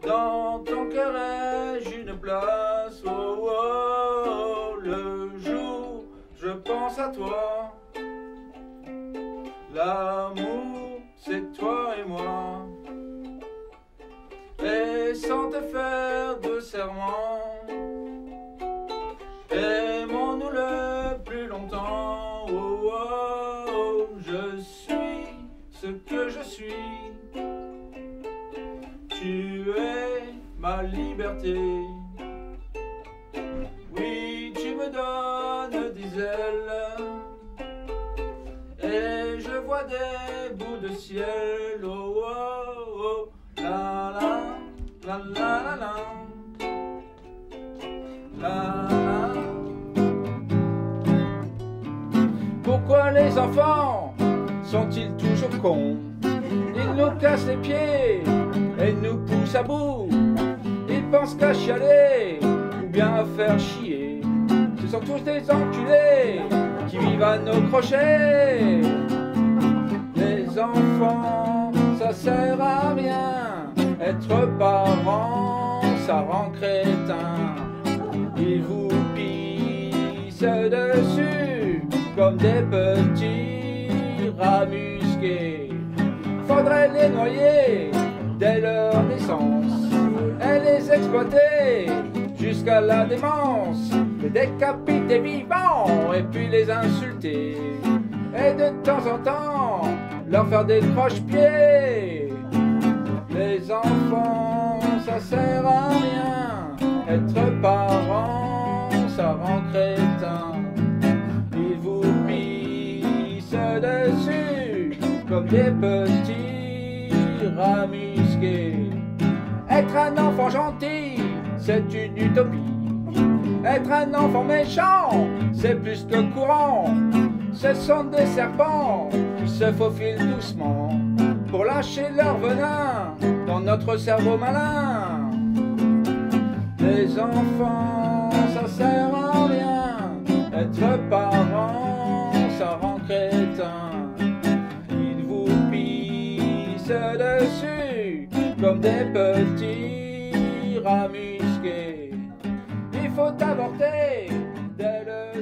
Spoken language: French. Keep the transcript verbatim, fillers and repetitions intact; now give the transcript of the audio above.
Dans ton cœur ai-je une place? Oh, oh, le jour je pense à toi. L'amour, c'est toi et moi. Et sans te faire de serment, aimons-nous le plus longtemps. Oh, oh, oh, je suis ce que je suis. Tu es ma liberté. Oui, tu me donnes des ailes et je vois des bouts de ciel. Oh, oh, oh, la la la la la la la la. Pourquoi les enfants sont-ils toujours cons? Ils nous cassent les pieds et nous poussent à bout. Ils pensent qu'à chialer ou bien à faire chier. Ce sont tous des enculés qui vivent à nos crochets. Les enfants, ça sert à rien. Être parent, ça rend crétin. Ils vous pissent dessus comme des petits rats musqués. Faudrait les noyer dès leur naissance et les exploiter jusqu'à la démence, les décapiter vivants et puis les insulter et de temps en temps leur faire des croche-pieds. Les enfants, ça sert à rien. Être parent, ça rend crétin. Ils vous pissent dessus comme des petits rats musqués. Être un enfant gentil, c'est une utopie. Être un enfant méchant, c'est plus que courant. Ce sont des serpents qui se faufilent doucement pour lâcher leur venin dans notre cerveau malin. Les enfants, ça sert à rien. Être parent, ça rend crétin. Ils vous pissent dessus comme des petits rats musqués. Il faut avorter dès le